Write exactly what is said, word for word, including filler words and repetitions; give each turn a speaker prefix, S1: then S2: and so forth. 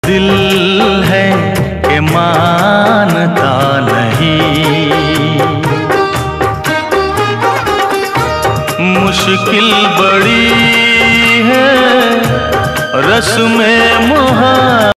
S1: दिल है कि मानता नहीं। मुश्किल बड़ी है रस्म मोहब्बत